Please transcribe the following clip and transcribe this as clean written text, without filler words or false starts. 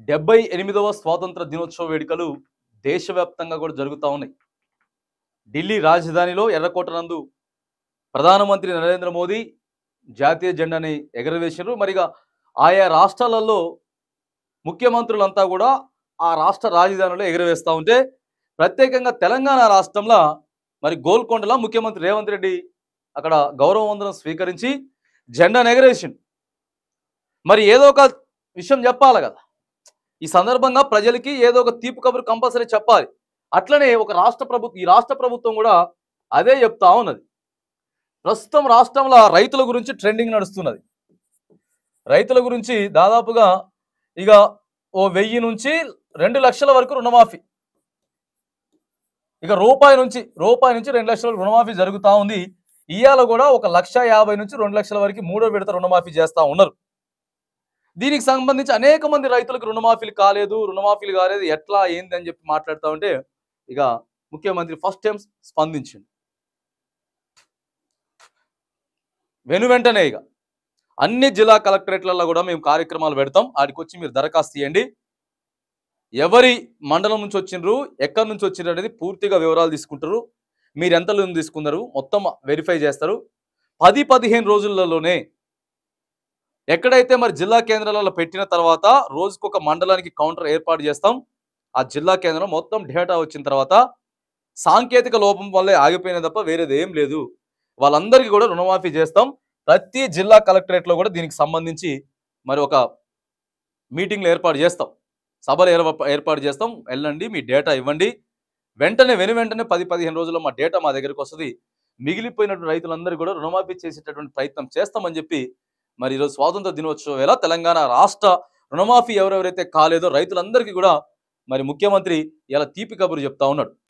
78వ స్వాతంత్ర దినోత్సవ వేడుకలు దేశవ్యాప్తంగా కూడా జరుగుతూ ఉన్నాయి. ఢిల్లీ రాజధానిలో ఎర్రకోట నందు ప్రధానమంత్రి నరేంద్ర మోదీ జాతీయ జెండాని ఎగరవేశారు. మరిగా ఆయా రాష్ట్రాలలో ముఖ్యమంత్రులంతా కూడా ఆ రాష్ట్ర రాజధానిలో ఎగరవేస్తూ ఉంటే, ప్రత్యేకంగా తెలంగాణ రాష్ట్రంలో మరి గోల్కొండలో ముఖ్యమంత్రి రేవంత్ రెడ్డి అక్కడ గౌరవ వందనం స్వీకరించి జెండాను ఎగరేసిండు. మరి ఏదో ఒక విషయం చెప్పాలి కదా, ఈ సందర్భంగా ప్రజలకి ఏదో ఒక తీపి కబురు కంపల్సరీ చెప్పాలి. అట్లనే ఒక ఈ రాష్ట్ర ప్రభుత్వం కూడా అదే చెప్తా ఉన్నది. ప్రస్తుతం రాష్ట్రంలో రైతుల గురించి ట్రెండింగ్ నడుస్తున్నది. రైతుల గురించి దాదాపుగా ఇక ఓ 1000 నుంచి 2 లక్షల వరకు రుణమాఫీ, ఇక రూపాయి నుంచి 2 లక్షల వరకు రుణమాఫీ జరుగుతూ ఉంది. ఇవాళ కూడా 1,50,000 నుంచి 2 లక్షల వరకు మూడో విడత రుణమాఫీ చేస్తూ ఉన్నారు. దీనికి సంబంధించి అనేక మంది రైతులకు రుణమాఫీలు కాలేదు, ఎట్లా ఏంది అని చెప్పి మాట్లాడుతూ ఉంటే, ఇక ముఖ్యమంత్రి ఫస్ట్ టైం స్పందించింది. వెంటనే ఇక అన్ని జిల్లా కలెక్టరేట్లలో కూడా మేము కార్యక్రమాలు పెడతాం, ఆడికి వచ్చి మీరు దరఖాస్తు చేయండి, ఎవరి మండలం నుంచి వచ్చిండ్రు, ఎక్కడి నుంచి వచ్చిండ్రు అనేది పూర్తిగా వివరాలు తీసుకుంటారు, మీరు ఎంత లోన్ తీసుకున్నారు మొత్తం వెరిఫై చేస్తారు. 10-15 రోజులలోనే ఎక్కడైతే మరి జిల్లా కేంద్రాలలో పెట్టిన తర్వాత రోజుకొక మండలానికి కౌంటర్ ఏర్పాటు చేస్తాం. ఆ జిల్లా కేంద్రం మొత్తం డేటా వచ్చిన తర్వాత సాంకేతిక లోపం వల్లే ఆగిపోయిన తప్ప వేరేది ఏం లేదు, వాళ్ళందరికీ కూడా రుణమాఫీ చేస్తాం. ప్రతి జిల్లా కలెక్టరేట్లో కూడా దీనికి సంబంధించి మరి ఒక మీటింగ్లు ఏర్పాటు చేస్తాం, సభలు ఏర్పాటు చేస్తాం. వెళ్ళండి, మీ డేటా ఇవ్వండి, వెంటనే 10-15 రోజుల్లో మా డేటా మా దగ్గరికి వస్తుంది, మిగిలిపోయినటువంటి రైతులందరూ కూడా రుణమాఫీ చేసేటటువంటి ప్రయత్నం చేస్తామని చెప్పి మరి ఈరోజు స్వాతంత్ర దినోత్సవం వేళ తెలంగాణ రాష్ట్ర రుణమాఫీ ఎవరెవరైతే కాలేదో రైతులందరికీ కూడా మరి ముఖ్యమంత్రి ఇలా తీపి కబురు చెప్తా ఉన్నాడు.